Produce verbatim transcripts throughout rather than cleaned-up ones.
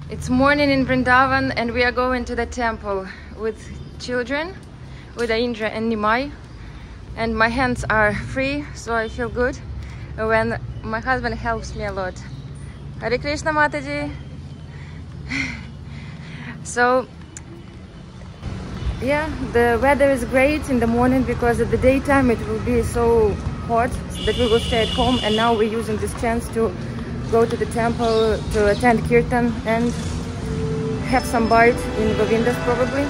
It's morning in Vrindavan and we are going to the temple with children, with Indra and Nimai. And my hands are free, so I feel good when my husband helps me a lot. Hare Krishna Mataji! So, yeah, the weather is great in the morning because at the daytime it will be so hot that we will stay at home, and now we're using this chance to go to the temple to attend Kirtan and have some bite in Govinda's probably.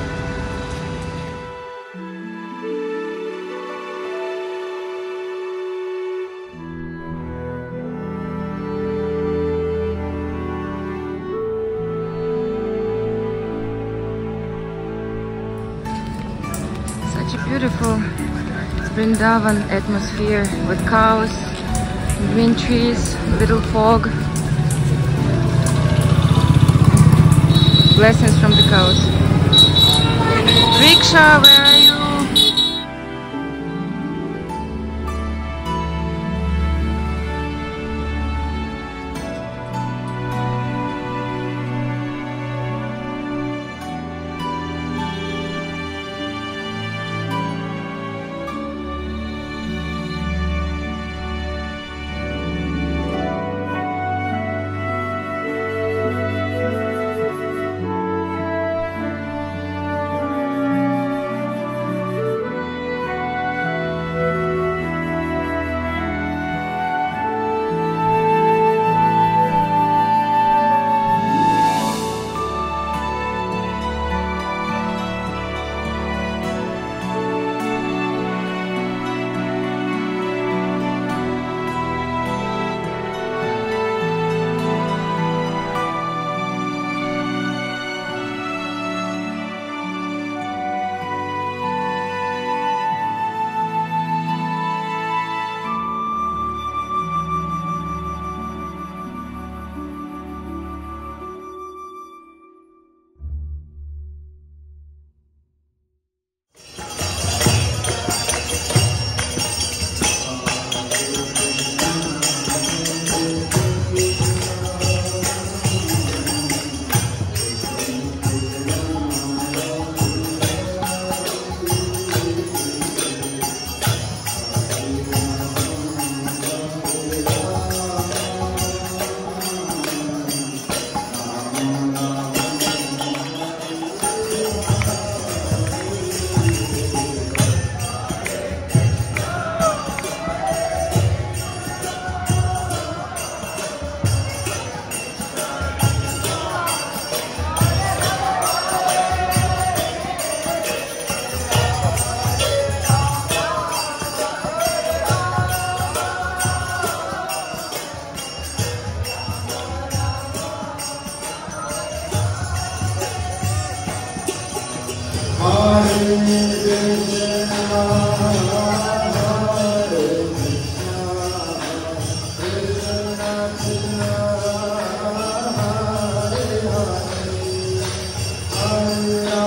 Such a beautiful Vrindavan atmosphere with cows, green trees, little fog. Blessings from the cows. Riksha, where are you? Hare